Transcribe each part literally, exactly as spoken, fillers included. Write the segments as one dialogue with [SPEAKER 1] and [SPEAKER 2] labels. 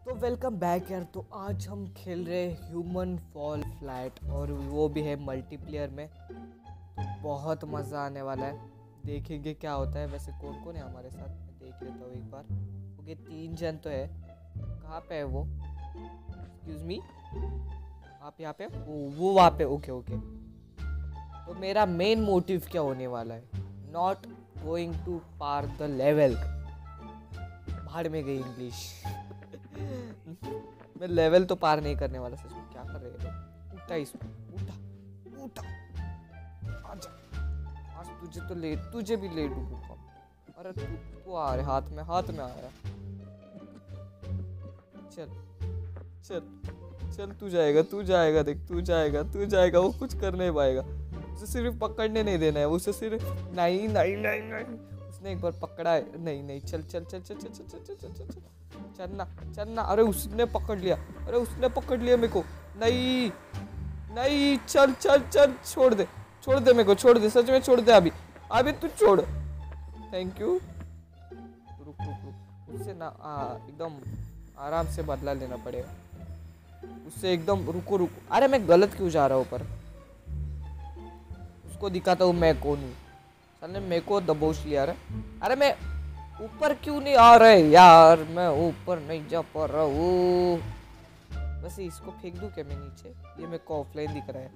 [SPEAKER 1] तो welcome back यार। तो आज हम खेल रहे हैं ह्यूमन फॉल फ्लैट और वो भी है मल्टीप्लेयर में। तो बहुत मज़ा आने वाला है, देखेंगे क्या होता है। वैसे कौन कौन है हमारे साथ, मैं देख लेता हूँ एक बार। ओके, तीन जन तो है। कहाँ पे है वो? एक्सक्यूज मी, आप यहाँ पे? ओ वो वहाँ पे। Okay okay. तो मेरा मेन मोटिव क्या होने वाला है? नॉट गोइंग टू पार द लेवल। भाड़ में गई इंग्लिश। मैं लेवल तो पार नहीं करने वाला। सच में क्या कर रहे हो? उठा इसको, उठा उठा। आजा, आज तुझे तो लेट, तुझे भी लेट उठूंगा। अरे तू तू आ रहे, हाथ में हाथ में आ रहा। चल चल चल, तू जाएगा तू जाएगा, देख तू जाएगा तू जाएगा। वो कुछ कर नहीं पाएगा, उसे सिर्फ पकड़ने नहीं देना है। उसे सिर्फ नहीं नहीं नहीं नहीं। उसने एक बार पकड़ा है। नहीं नहीं, चल चल चल चल चल चल चल चल चल चल चलना चलना। अरे उसने पकड़ लिया, अरे उसने पकड़ लिया मेरे को। नहीं नहीं, चल चल चल, छोड़ दे छोड़ दे मेरे को, छोड़ दे, सच में छोड़ दे। अभी अभी तू छोड़। Thank you. रुक रुक रुक, उससे ना एकदम आराम से बदला लेना पड़ेगा उससे एकदम। रुको रुको, अरे मैं गलत क्यों जा रहा हूँ ऊपर? उसको दिखाता हूँ मैं कौन हूँ। साले मेरे को दबोच लिया। अरे मैं ऊपर क्यों नहीं आ रहे यार? मैं ऊपर नहीं जा पा रहा हूँ। वैसे इसको फेंक दूं क्या मैं नीचे? ये मेरे को ऑफलाइन दिख रहा है।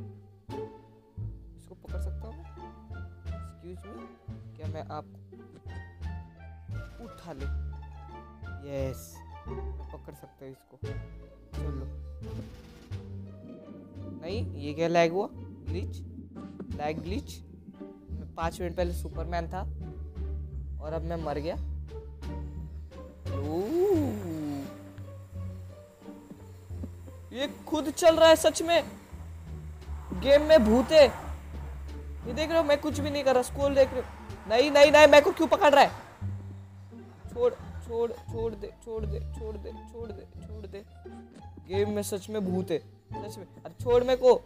[SPEAKER 1] इसको पकड़ सकता हूँ मैं? एक्सक्यूज मी, क्या मैं आपको उठा ले? यस, मैं पकड़ सकता हूँ इसको। चलो। नहीं, ये क्या लैग हुआ? Glitch, lag glitch. पाँच मिनट पहले सुपरमैन था और अब मैं मर गया। ये खुद चल रहा है सच में। गेम में भूत है। ये देख रहे हो, मैं कुछ भी नहीं कर रहा। स्कूल देख रहे हो? नहीं नहीं नहीं, मैं को क्यों पकड़ रहा है? छोड़ छोड़ छोड़ दे छोड़ दे छोड़ दे छोड़ दे छोड़ दे। गेम में सच में भूत है, सच में। अरे छोड़ मेरे को,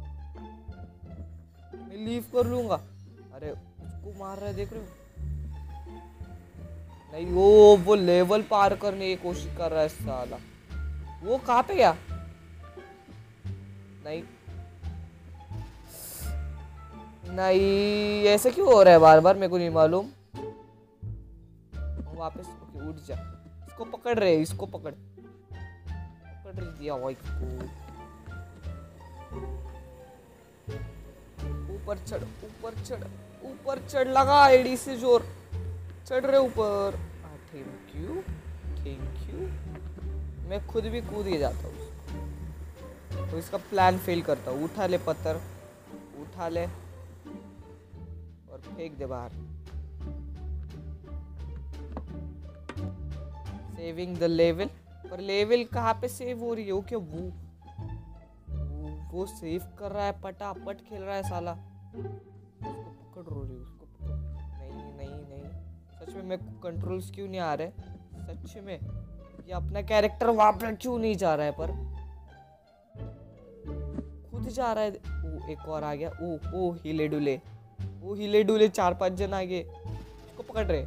[SPEAKER 1] मैं लीव कर लूंगा। अरे उसको मार रहा है, देख रहे हो? नहीं, वो वो लेवल पार करने की कोशिश कर रहा है साला। वो कहाँ पे गया? नहीं नहीं, ऐसे क्यों हो रहा है बार बार? मेरे को नहीं मालूम। वापस उठ जा। इसको पकड़ रहे, इसको पकड़ पकड़ दिया भाई को। ऊपर चढ़ ऊपर चढ़ ऊपर चढ़, लगा आईडी से जोर। चढ़ रहे ऊपर। Thank you thank you. मैं खुद भी कूद ही जाता हूँ तो इसका प्लान फेल करता हूँ। उठा ले पत्थर, उठा ले और फेंक दे बाहर। Saving the level. पर लेवल कहाँ पे सेव हो रही है? ओके, वो वो, वो सेव कर रहा है, पटापट खेल रहा है साला। उसको पकड़ रो रही, उसको पकड़। नहीं नहीं नहीं, सच में मेरे को कंट्रोल्स क्यों नहीं आ रहे? सच में ये अपना कैरेक्टर वहां पे क्यों नहीं जा रहा है? पर खुद जा रहा है। ओ एक और आ गया। ओ ओ हिले डुले, ओ हिले डुले, चार पांच जन आ गए। इसको पकड़ रहे।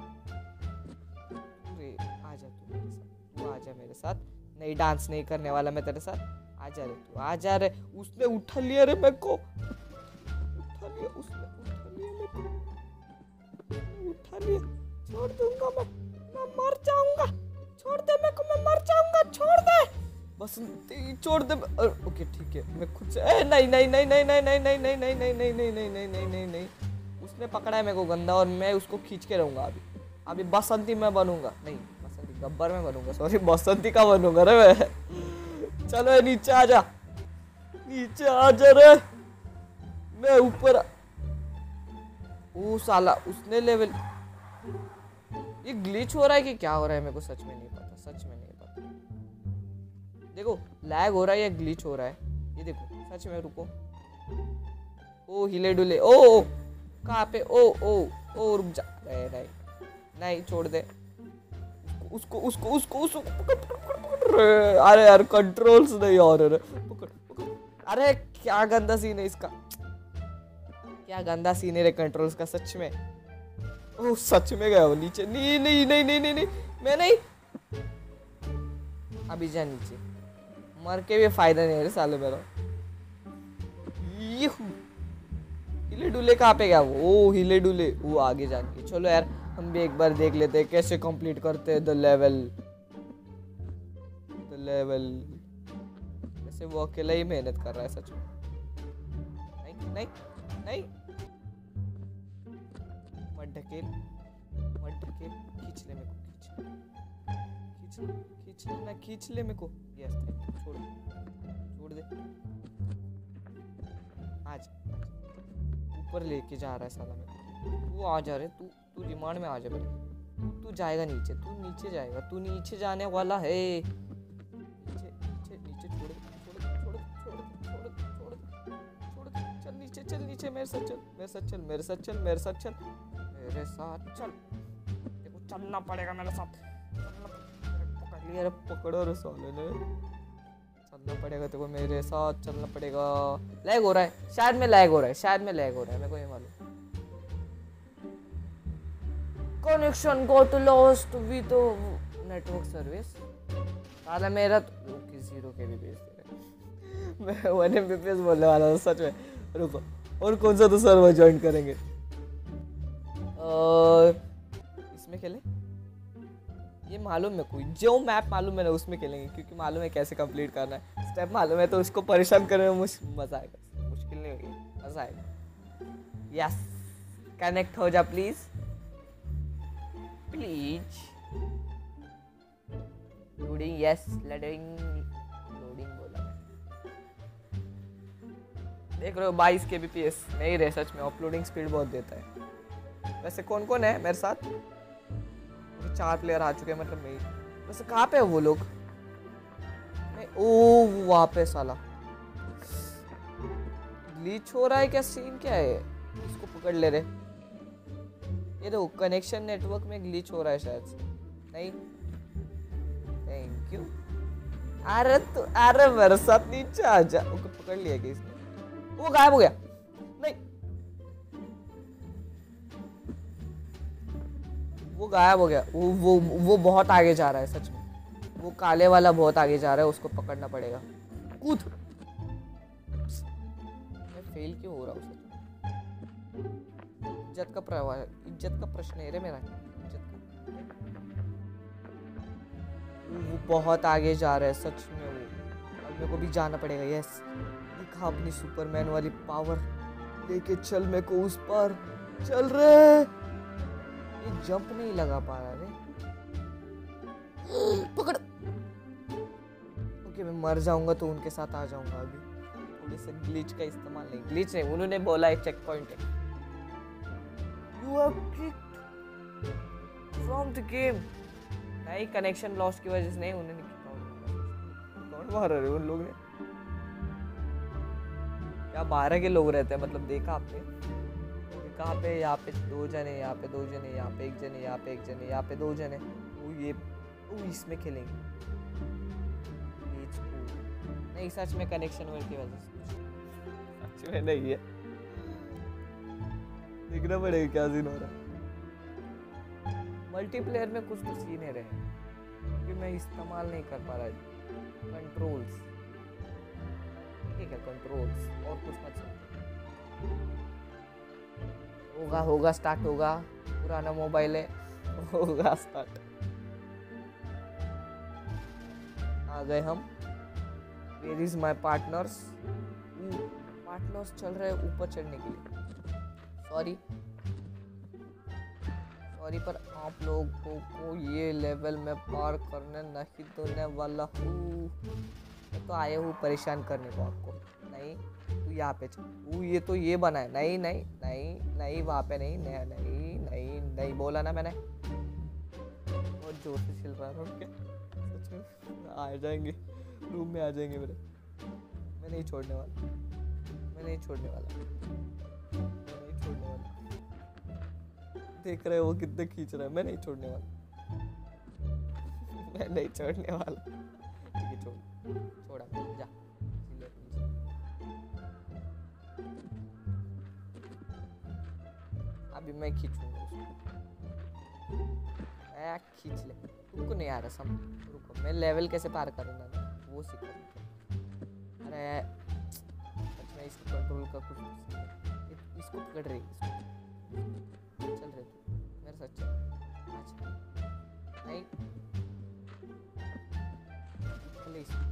[SPEAKER 1] आजा तू मेरे साथ, तू आजा मेरे साथ। नहीं, डांस नहीं करने वाला मैं तेरे साथ। आजा रे तू, आजा रे। उसने उठा लिया रे मेरे को, उठा लिया उसने, उठा लिया मेरे को, उठा लिया। छोड़ दूंगा मैं मैं मर जाऊंगा। छोड़ दे मेरे को, मैं मर जाऊंगा। छोड़ दे बस, छोड़ दे। ओके ठीक है, मैं खुद से। ए नहीं नहीं नहीं नहीं नहीं नहीं नहीं नहीं नहीं नहीं नहीं नहीं नहीं नहीं नहीं नहीं नहीं। उसने पकड़ा है मेरे को गंदा और मैं उसको खींच के रहूंगा। अभी अभी बसंती में बनूंगा। नहीं, बसंती गब्बर में बनूंगा। सॉरी, बसंती का बनूंगा रे मैं। चलो नीचे आ जा, नीचे आ जा रे। मैं ऊपर। ओ साला, उसने लेवल। ये ग्लिच हो रहा है कि क्या हो रहा है? मेरे को सच में नहीं पता, सच में नहीं पता। देखो लैग हो रहा है या ग्लिच हो रहा है, ये देखो सच में। रुको, ओ हिले डुले। ओ ओ कहाँ पे? ओ ओ ओ रुक जा। नहीं नहीं नहीं, छोड़ दे उसको उसको उसको उसको पकड़ पकड़ पकड़। अरे यार कंट्रोल्स नहीं आ रहे। पकड़ पकड़। अरे क्या गंदा सीन है इसका, क्या गंदा सीन है रे कंट्रोल्स का सच में। ओ सच में गया वो नीचे। नहीं नहीं नहीं नहीं नहीं, नहीं मैं नहीं। अभी जा नीचे, मर के भी फायदा नहीं है रे साले मेरा। हिले डुले कहाँ पे गया वो? ओ हिले डुले वो आगे जाके। चलो यार हम भी एक बार देख लेते हैं कैसे कंप्लीट करते हैं द लेवल। द लेवल वैसे वो अकेला ही मेहनत कर रहा है सच में। नहीं नहीं नहीं, मत ढकेल मत ढकेल, खींच ले मेरे को, खींच खींच खींच ले ना, खींच ले मेरे को। यस छोड़ छोड़ दे, आज ऊपर लेके जा रहा है साला मेरे। तू आ जा रे, तू तू रिमांड में आ जा मेरे। तू तू जाएगा नीचे, तू नीचे जाएगा, तू नीचे जाने वाला है। नीचे नीचे नीचे छोड़ दे छोड़ दे छोड़ दे छोड़ दे छोड़ दे छोड़ दे, चल नीचे चल नीचे, मेरे साथ चल मेरे साथ चल मेरे साथ चल मेरे साथ चल मेरे साथ चल। देखो चलना पड़ेगा मेरे साथ, पकड़ लिया रे, पकड़ो रे साले ने। चलना पड़ेगा तेरे को मेरे साथ, चलना पड़ेगा। लैग हो रहा है शायद, में लैग हो रहा है शायद में लैग हो रहा है, मेरे को ये मालूम। Connection got lost with network service. साला मेरा तो जीरो के भी भेज दे रहे। मैं वन एमबीपीएस बोलने वाला था सच में। रुको, और कौन सा तो सर्वर ज्वाइन करेंगे? इसमें खेलें, ये मालूम है कोई जो मैप मालूम है ना उसमें खेलेंगे, क्योंकि मालूम है कैसे कंप्लीट करना है, स्टेप मालूम है, तो उसको परेशान करने में मजा आएगा। मुश्किल नहीं होगी, मजा आएगा। यस कनेक्ट हो जा please please. Loading, yes loading loading बोला मैं। देख रहे हो बाईस के बी पी एस नहीं रहे सच में, अपलोडिंग स्पीड बहुत देता है। वैसे कौन कौन है मेरे साथ? चार प्लेयर आ चुके हैं, मतलब नहीं। वैसे कहाँ पे है वो लोग? नहीं, ओ वहाँ पे साला ग्लिच हो रहा है क्या? सीन क्या है? इसको पकड़ ले रहे। ये देखो कनेक्शन नेटवर्क में ग्लिच हो रहा है शायद से। नहीं थैंक यू। अरे तो अरे मेरे साथ नीचे आ जा। ओके पकड़ लिया क्या इसने? वो गायब हो गया। नहीं वो गायब हो गया। वो वो वो बहुत आगे जा रहा है सच में। वो काले वाला बहुत आगे जा रहा है, उसको पकड़ना पड़ेगा। कूद। मैं फेल क्यों हो रहा हूँ? इज्जत का प्रवाह, इज्जत का प्रश्न है रे मेरा। इज्जत का वो बहुत आगे जा रहा है सच में वो, और मेरे को भी जाना पड़ेगा। यस दिखा अपनी सुपरमैन वाली पावर, लेके चल मेरे को उस पर। चल रे, ये जंप नहीं लगा पा रहा रे। पकड़। ओके मैं मर जाऊंगा तो उनके साथ आ जाऊंगा। अभी थोड़े से ग्लिच का इस्तेमाल नहीं, ग्लिच नहीं, उन्होंने बोला एक चेक पॉइंट है। You are kicked from the game. नहीं कनेक्शन लॉस की वजह से नहीं, उन्होंने कौन मारा रे उन लोग ने? क्या बारह के लोग रहते हैं मतलब, देखा आपने? कहाँ पे? यहाँ पे दो जने, यहाँ पे दो जने, यहाँ पे एक जने, यहाँ पे एक जने, यहाँ पे दो जने। वो ये वो इसमें खेलेंगे। नहीं सच में कनेक्शन वर्क की वजह से सच में नहीं है। देखना पड़ेगा क्या सीन हो रहा है। मल्टीप्लेयर में कुछ तो सीन है रहे, क्योंकि मैं इस्तेमाल नहीं कर पा रहा कंट्रोल्स। ठीक है कंट्रोल्स, और कुछ मत। होगा होगा स्टार्ट होगा, पुराना मोबाइल है, होगा स्टार्ट। आ गए हम। Where is my partners? Partners चल रहे हैं ऊपर चढ़ने के लिए। सॉरी सॉरी पर आप लोगों को ये लेवल में पार करने नहीं देने वाला हूँ। मैं तो आया हूँ परेशान करने को आपको। नहीं तू यहाँ पे चल। वो ये तो ये बना है। नहीं नहीं नहीं नहीं वहाँ पे नहीं नहीं नहीं नहीं नहीं बोला ना मैंने। बहुत जोर से चिल रहा है। सच में आ जाएंगे, रूम में आ जाएंगे मेरे। मैं नहीं छोड़ने वाला, मैं नहीं छोड़ने वाला, मैं नहीं छोड़ने वाला। देख रहे हो वो कितने खींच रहा है। मैं नहीं छोड़ने वाला, मैं नहीं छोड़ने वाला। ठीक है छोड़, छोड़ा जा। अभी मैं खींचूंगा उसको। खींच ले। तुमको नहीं आ रहा सम रुको, मैं लेवल कैसे पार करूँगा ना वो सीखा मुझे। अरे सच में इसको कंट्रोल का कुछ सीखा। इ- इसको पकड़ रही इसको। चल रहे तू मेरे साथ चल। अच्छा नहीं चल इसको।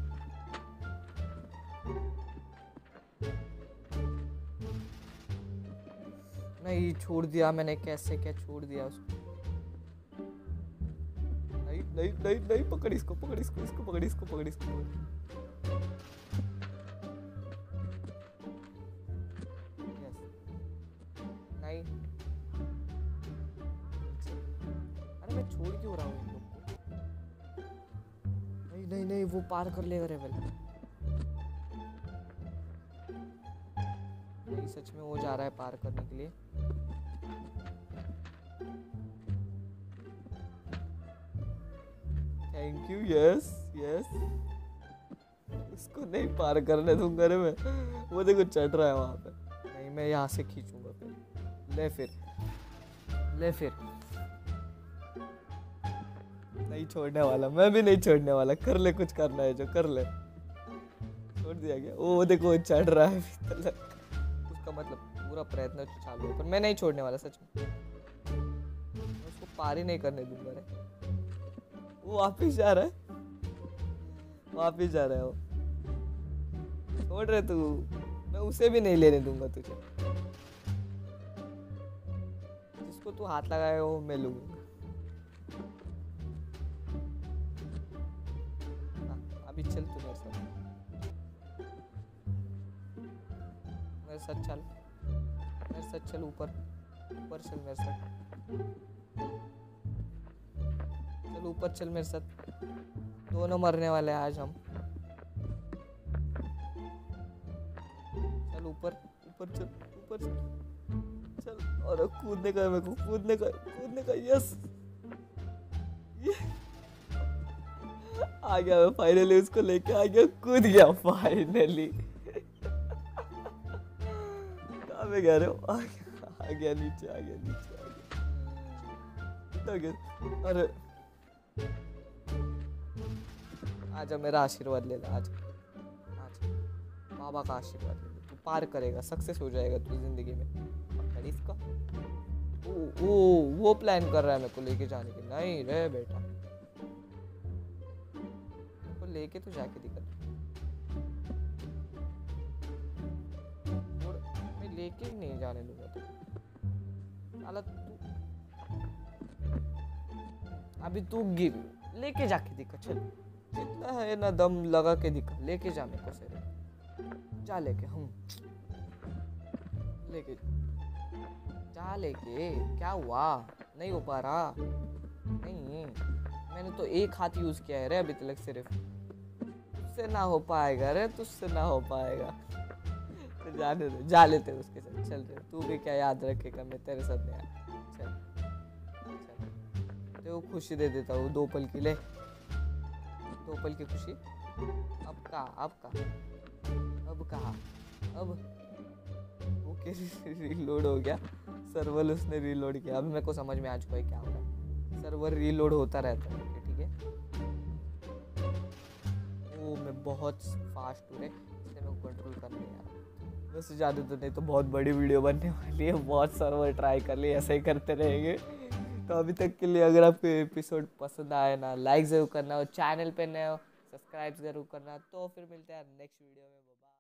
[SPEAKER 1] नहीं छोड़ दिया मैंने, कैसे क्या छोड़ दिया उसको। नहीं नहीं नहीं नहीं पकड़ इसको, पकड़ इसको, इसको पकड़, इसको पकड़, इसको पकड़। यस नहीं। अरे मैं छोड़ क्यों रहा हूँ इन लोग को। नहीं नहीं नहीं वो पार कर लेगा लेवल। नहीं सच में वो जा रहा है पार करने के लिए। Thank you. यस यस उसको नहीं पार करने दूंगा रे मैं। वो देखो चढ़ रहा है वहां पे। नहीं मैं यहाँ से खींचूंगा फिर। ले फिर ले फिर। नहीं छोड़ने वाला, मैं भी नहीं छोड़ने वाला। कर ले कुछ करना है जो कर ले। छोड़ दिया गया। वो देखो चढ़ रहा है उसका मतलब पूरा प्रयत्न चालू है, पर मैं नहीं छोड़ने वाला सच में। मैं उसको पार ही नहीं करने दूंगा रे। वो वापिस जा रहा है, वापिस जा रहा है वो। छोड़ रहे तू, मैं उसे भी नहीं लेने दूंगा तुझे। जिसको तू हाथ लगाए वो मैं लूंगा। अभी चल तू मेरे साथ, मेरे साथ चल, मेरे साथ चल। ऊपर ऊपर चल मेरे साथ, चल ऊपर चल मेरे साथ। दोनों मरने वाले हैं आज हम। चल ऊपर ऊपर चल, ऊपर चल चल। और कूदने का है मेरे को, कूदने का कूदने का। यस ये आ गया मैं फाइनली, उसको लेके आ गया, कूद गया फाइनली। कहाँ पे गया रे? आ गया, आ गया नीचे, आ गया नीचे, आ गया, गया। अरे आजा मेरा आशीर्वाद ले ला, आजा आजा बाबा का आशीर्वाद ले ले। तू पार करेगा, सक्सेस हो जाएगा तू जिंदगी में। पकड़ इसका। ओ ओ वो प्लान कर रहा है मेरे को लेके जाने के। नहीं रे बेटा, मेरे को लेके तो जाके दिखा। मैं लेके ही नहीं जाने दूंगा तो साला तू। अभी तू गिर, लेके जाके दिखा। चल जितना है ना दम लगा के दिखा, लेके जा मेरे को से। जा लेके हम लेके जा लेके। क्या हुआ? नहीं हो पा रहा? नहीं मैंने तो एक हाथ यूज किया है रे अभी तक सिर्फ। तुझसे ना हो पाएगा रे, तुझसे ना हो पाएगा। तो जाने दे, जा लेते उसके साथ। चल रहे तू भी क्या याद रखेगा, मैं तेरे साथ नहीं आया। चल चल तो खुशी दे देता हूँ दो पल के लिए, दो पल की खुशी। अब कहा अब कहा अब कहा अब ओके रीलोड हो गया सर्वर, उसने रीलोड किया। अब मेरे को समझ में आ चुका है क्या हो रहा है। सर्वर रीलोड होता रहता है, ठीक है। ओ मैं बहुत फास्ट हूँ रे, इसलिए मेरे को कंट्रोल करने नहीं आ रहा। वैसे ज़्यादा तो नहीं तो बहुत बड़ी वीडियो बनने वाली है, बहुत सर्वर ट्राई कर लिए, ऐसे ही करते रहेंगे। तो अभी तक के लिए अगर आपको एपिसोड पसंद आए ना, लाइक ज़रूर करना, और चैनल पे नए हो सब्सक्राइब ज़रूर करना। तो फिर मिलते हैं नेक्स्ट वीडियो में। बाय।